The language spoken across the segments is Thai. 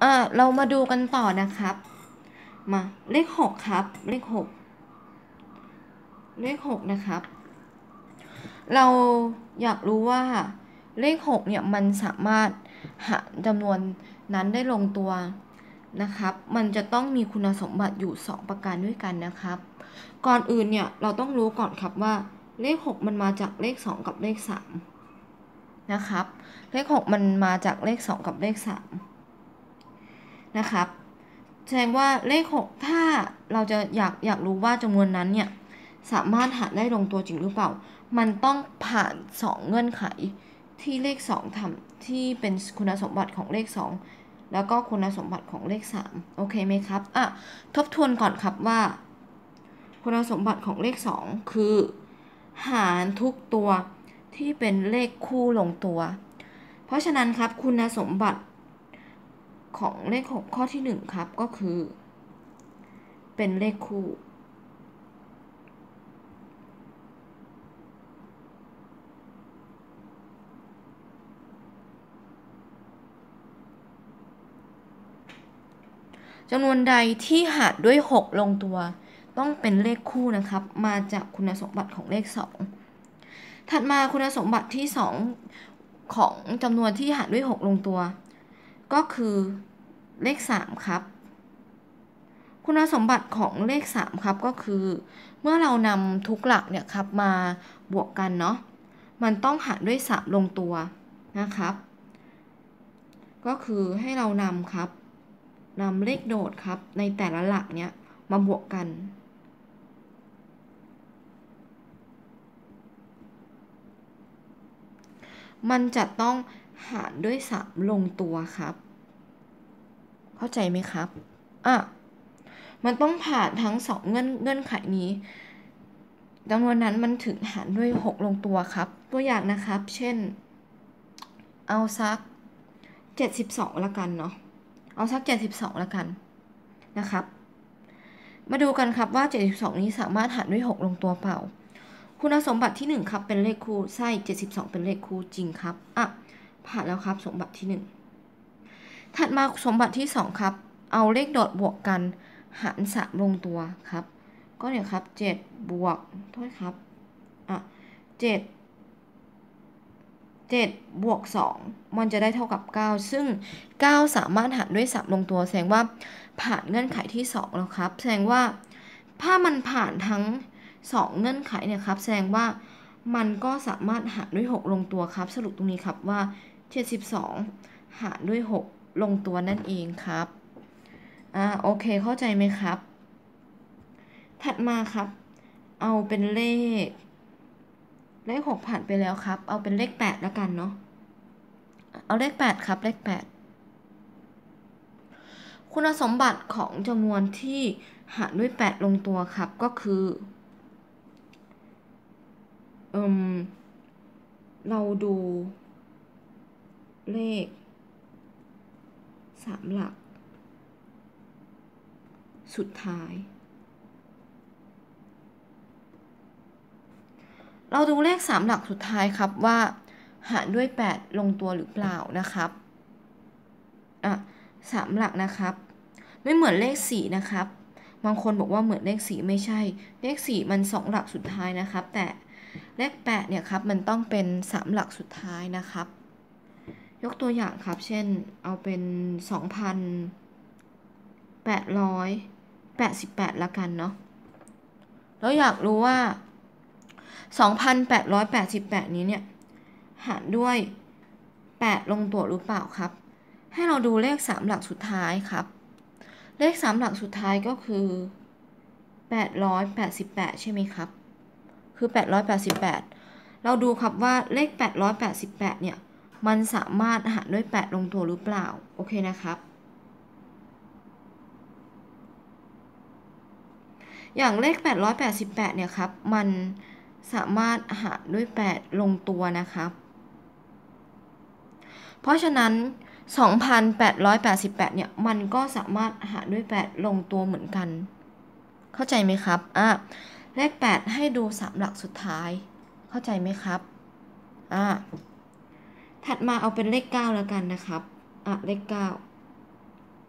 เรามาดูกันต่อนะครับมาเลข6ครับเลข6นะครับ เราอยากรู้ว่าเลข6เนี่ยมันสามารถหารจำนวนนั้นได้ลงตัวนะครับมันจะต้องมีคุณสมบัติอยู่2ประการด้วยกันนะครับก่อนอื่นเนี่ยเราต้องรู้ก่อนครับว่าเลข6มันมาจากเลข2กับเลข3นะครับเลข6มันมาจากเลข2กับเลข3นะครับแสดงว่าเลข6ถ้าเราจะอยากรู้ว่าจำนวนนั้นเนี่ยสามารถหารได้ลงตัวจริงหรือเปล่ามันต้องผ่าน2เงื่อนไขที่เลข2ทำที่เป็นคุณสมบัติของเลข2แล้วก็คุณสมบัติของเลข3โอเคไหมครับทบทวนก่อนครับว่าคุณสมบัติของเลข2คือหารทุกตัวที่เป็นเลขคู่ลงตัวเพราะฉะนั้นครับคุณสมบัติของเลข6ข้อที่1ครับก็คือเป็นเลขคู่จำนวนใดที่หารด้วย6ลงตัวต้องเป็นเลขคู่นะครับมาจากคุณสมบัติของเลข2ถัดมาคุณสมบัติที่2ของจำนวนที่หารด้วย6ลงตัวก็คือเลข3ครับคุณสมบัติของเลข3ครับก็คือเมื่อเรานำทุกหลักเนี่ยครับมาบวกกันเนาะมันต้องหารด้วย3ลงตัวนะครับก็คือให้เรานำครับนำเลขโดดครับในแต่ละหลักเนี้ยมาบวกกันมันจะต้องหารด้วย3ลงตัวครับเข้าใจไหมครับมันต้องผ่านทั้ง2เงื่อนไขนี้จำนวนนั้นมันถึงหารด้วย6ลงตัวครับตัวอย่างนะครับเช่นเอาสัก72ละกันเนาะเอาสัก72ละกันนะครับมาดูกันครับว่า72นี้สามารถหารด้วย6ลงตัวเปล่าคุณสมบัติที่1ครับเป็นเลขคู่ใช่72เป็นเลขคู่จริงครับผ่านแล้วครับสมบัติที่1ถัดมาสมบัติที่2ครับเอาเลขโดดบวกกันหาร3ลงตัวครับก็เนี่ยครับ7บวกโทษครับ7บวก2มันจะได้เท่ากับ9ซึ่ง9สามารถหารด้วย3ลงตัวแสดงว่าผ่านเงื่อนไขที่2แล้วครับแสดงว่าถ้ามันผ่านทั้ง2เงื่อนไขเนี่ยครับแสดงว่ามันก็สามารถหารด้วย6ลงตัวครับสรุปตรงนี้ครับว่า72หารด้วย6ลงตัวนั่นเองครับโอเคเข้าใจไหมครับถัดมาครับเอาเป็นเลข6ผ่านไปแล้วครับเอาเป็นเลข8แล้วกันเนาะเอาเลข8ครับเลข8คุณสมบัติของจำนวนที่หารด้วย8ลงตัวครับก็คือเราดูเลข3หลักสุดท้ายเราดูเลข3หลักสุดท้ายครับว่าหารด้วย8ลงตัวหรือเปล่านะครับ3หลักนะครับไม่เหมือนเลข4นะครับบางคนบอกว่าเหมือนเลข4ไม่ใช่เลข4มัน2หลักสุดท้ายนะครับแต่เลข8เนี่ยครับมันต้องเป็น3หลักสุดท้ายนะครับยกตัวอย่างครับเช่นเอาเป็น2,888ละกันเนาะแล้วอยากรู้ว่า2,888นี้เนี่ยหารด้วย8ลงตัวหรือเปล่าครับให้เราดูเลข3หลักสุดท้ายครับเลข3หลักสุดท้ายก็คือ888ใช่ไหมครับคือ888เราดูครับว่าเลข888เนี่ยมันสามารถหารด้วย8ลงตัวหรือเปล่าโอเคนะครับอย่างเลข888เนี่ยครับมันสามารถหารด้วย8ลงตัวนะครับเพราะฉะนั้น2,888เนี่ยมันก็สามารถหารด้วย8ลงตัวเหมือนกันเข้าใจไหมครับเลข8ให้ดู3หลักสุดท้ายเข้าใจไหมครับถัดมาเอาเป็นเลข9แล้วกันนะครับเลข9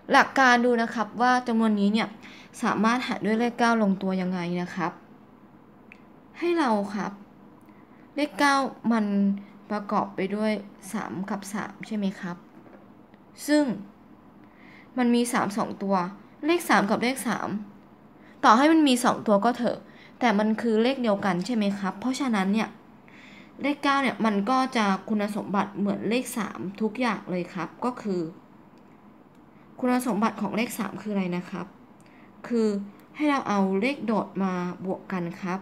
หลักการดูนะครับว่าจำนวนนี้เนี่ยสามารถหารด้วยเลข9ลงตัวยังไงนะครับให้เราครับเลข9มันประกอบไปด้วย3กับ3ใช่ไหมครับซึ่งมันมี3 2ตัวเลข3กับเลข3ต่อให้มันมี2ตัวก็เถอะแต่มันคือเลขเดียวกันใช่ไหมครับเพราะฉะนั้นเนี่ยเลข9เนี่ยมันก็จะคุณสมบัติเหมือนเลข3ทุกอย่างเลยครับก็คือคุณสมบัติของเลข3คืออะไรนะครับคือให้เราเอาเลขโดดมาบวกกันครับ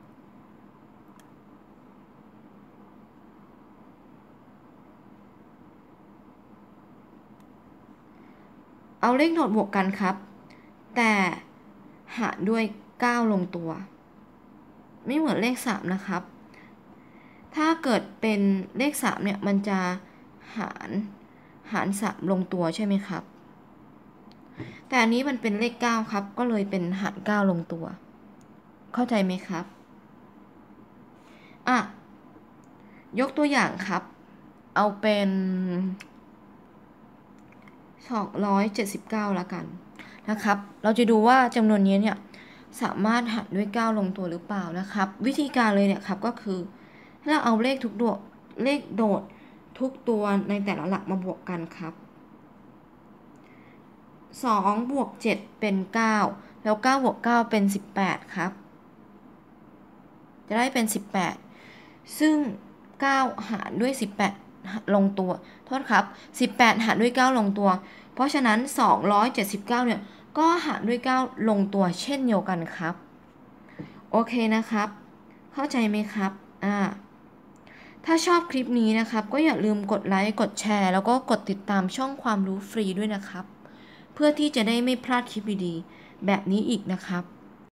เอาเลขโดดบวกกันครับแต่หารด้วย9ลงตัวไม่เหมือนเลข3นะครับถ้าเกิดเป็นเลข3เนี่ยมันจะหาร3ลงตัวใช่ไหมครับแต่อันนี้มันเป็นเลข9ครับก็เลยเป็นหาร9ลงตัวเข้าใจไหมครับยกตัวอย่างครับเอาเป็น279ละกันนะครับเราจะดูว่าจำนวนนี้เนี่ยสามารถหารด้วย9ลงตัวหรือเปล่านะครับวิธีการเลยเนี่ยครับก็คือเราเอาเลขโดดทุกตัวในแต่ละหลักมาบวกกันครับ2บวก7เป็น9แล้ว9บวก9เป็น18ครับจะได้เป็น18ซึ่ง9หารด้วย18ลงตัวโทษครับ18หารด้วย9ลงตัวเพราะฉะนั้น279เนี่ยก็หารด้วย9ลงตัวเช่นเดียวกันครับโอเคนะครับเข้าใจไหมครับถ้าชอบคลิปนี้นะครับก็อย่าลืมกดไลค์กดแชร์แล้วก็กดติดตามช่องความรู้ฟรีด้วยนะครับเพื่อที่จะได้ไม่พลาดคลิปดีๆแบบนี้อีกนะครับ